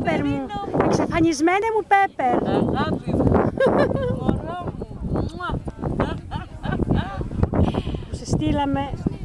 Πέπερ μου, εξαφανισμένε μου Πέπερ. Αγάπη μου, μωρό μου. Που σε στείλαμε